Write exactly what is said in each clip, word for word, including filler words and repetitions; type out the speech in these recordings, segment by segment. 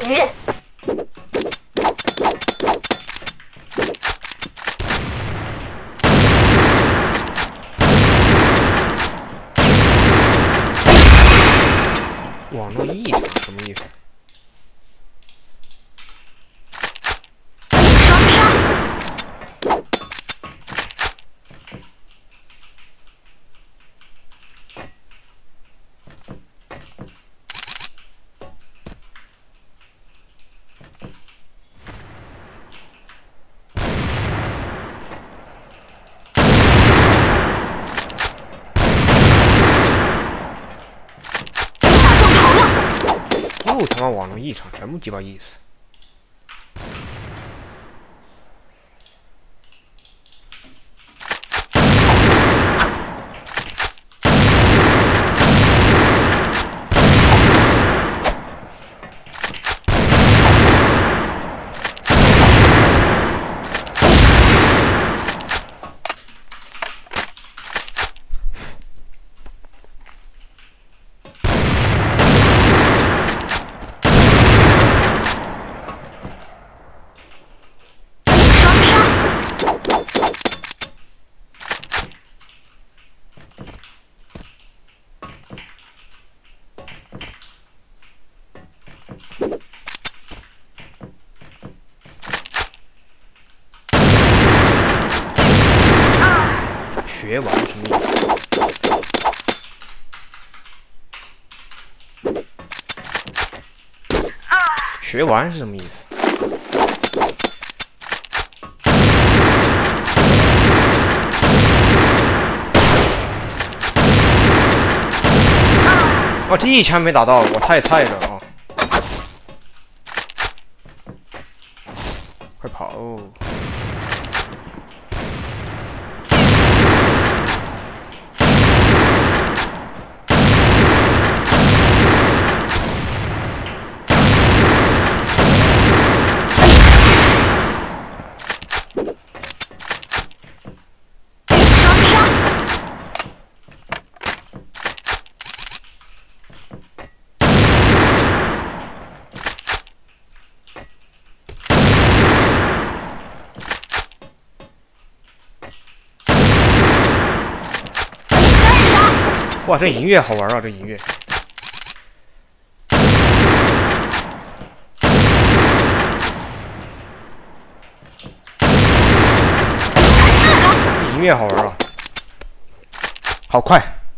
敌人。 网络异常什么意思？又他妈网络异常，什么鸡巴意思？学完什么意思？学完是什么意思？哦，这一枪没打到，我太菜了啊！快跑！哇，这音乐好玩啊！这音乐，音乐好玩啊，好快，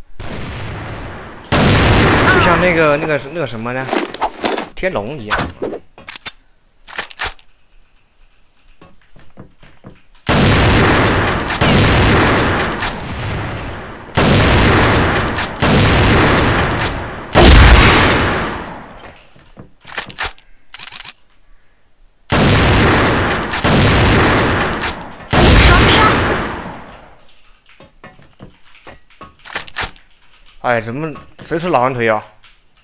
就像那个那个那个什么呢，天龙一样。哎，怎么谁是老寒腿啊？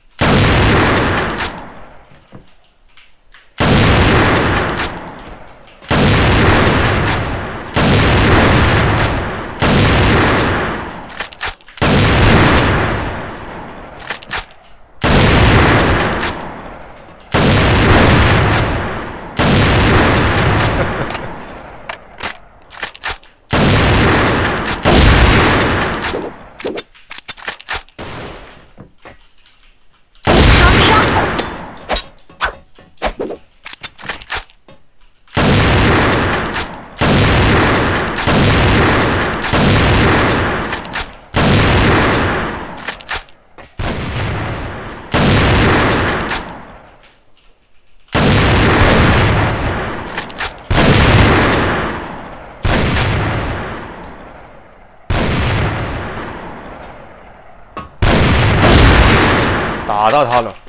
打到他了，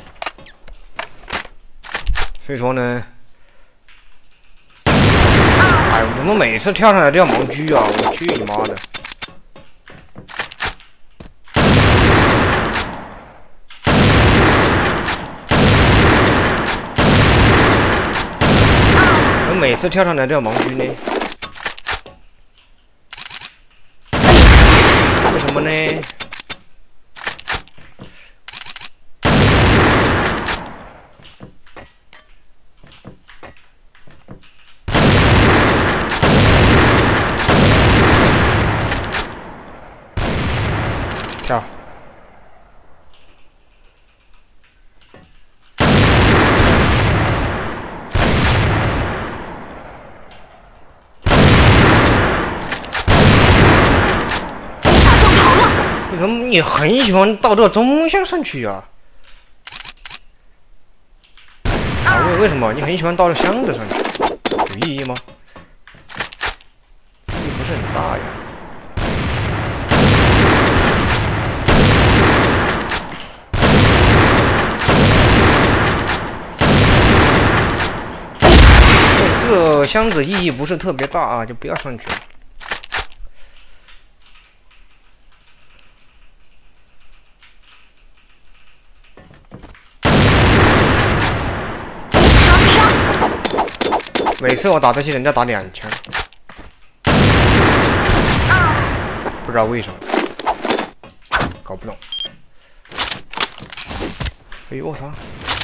所以说呢，哎，我怎么每次跳上来都要盲狙啊？我去你妈的！我每次跳上来都要盲狙呢？为什么呢？ 到。为什么你很喜欢到这中箱上去啊？啊，为为什么你很喜欢到这箱子上去？有意义吗？意义不是很大呀。对，这个箱子意义不是特别大啊，就不要上去了。每次我打这些人家打两枪，不知道为什么，搞不懂。哎呦我操！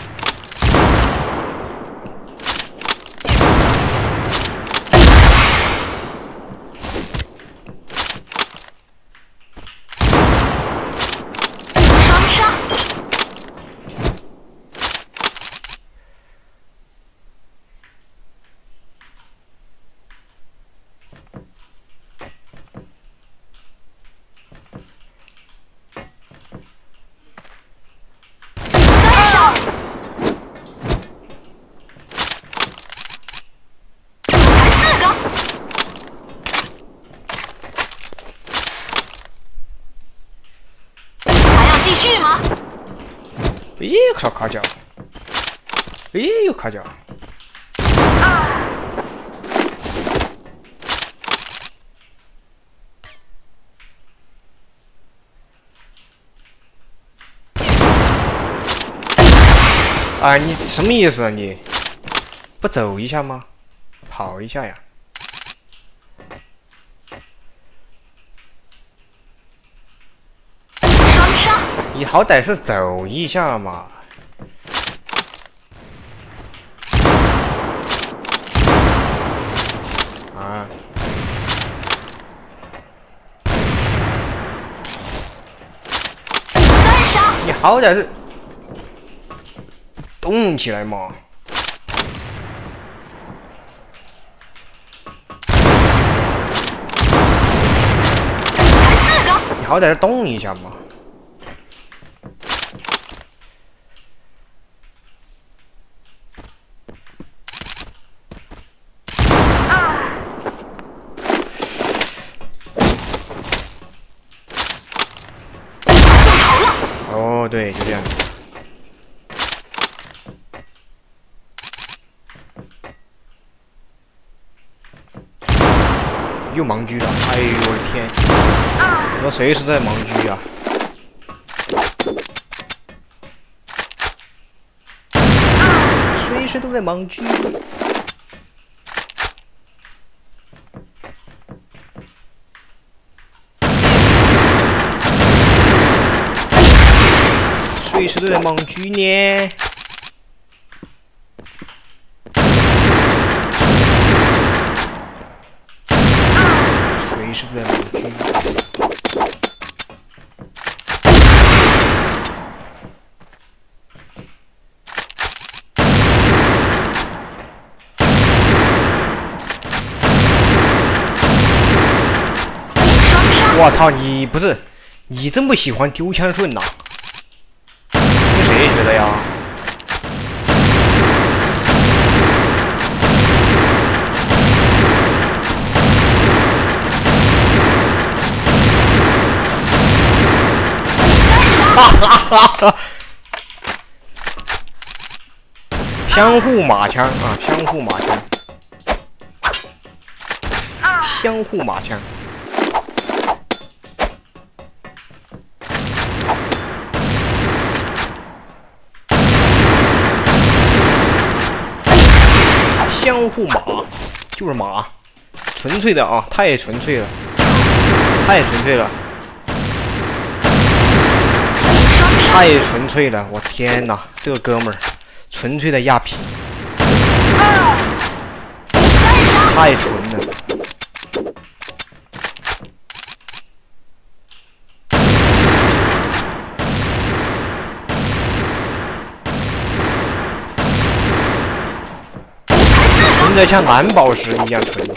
咦，靠卡脚！咦，又卡脚！啊，你什么意思啊？你不走一下吗？跑一下呀！你好歹是走一下嘛！啊！你好歹是动起来嘛！你好歹是动一下嘛！哦，对，就这样。又盲狙了！哎呦我的天！我随时在盲狙啊！随时都在盲狙。随时都在盲狙呢。随时都在盲狙。我操！你不是你这么喜欢丢枪顺呐？跟谁学的呀？哈哈哈哈！相互马枪啊，相互马枪，相互马枪。相互马就是马，纯粹的啊，太纯粹了，太纯粹了，太纯粹了！我天哪，这个哥们儿纯粹的亚皮，太纯了。 的像蓝宝石一样纯。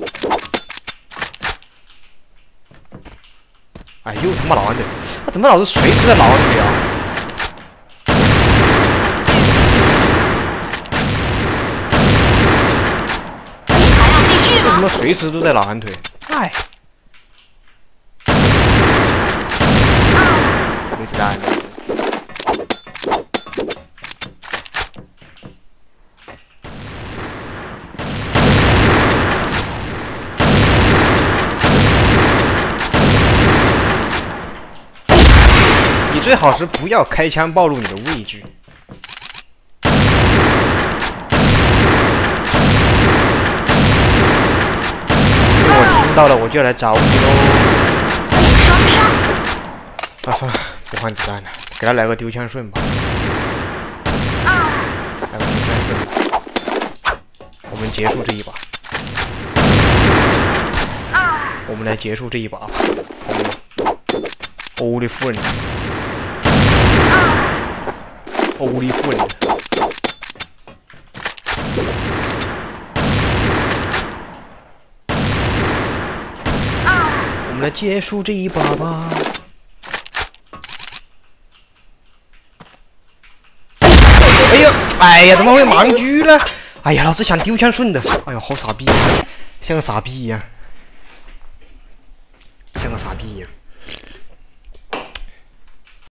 哎，又他妈老安腿！他怎么老是随时在老安腿啊？为什么随时都在老安腿？哎，没子弹。 最好是不要开枪暴露你的位置。我听到了，我就来找你喽。啊，算了，不换子弹了，给他来个丢枪顺吧。来个丢枪顺，我们结束这一把。我们来结束这一把吧，好吗？欧的夫人。 欧利夫人，我们来结束这一把吧。哎呀，哎呀，怎么会盲狙呢？哎呀，老子想丢枪顺的，哎呀，好傻逼，像个傻逼一样，像个傻逼一样。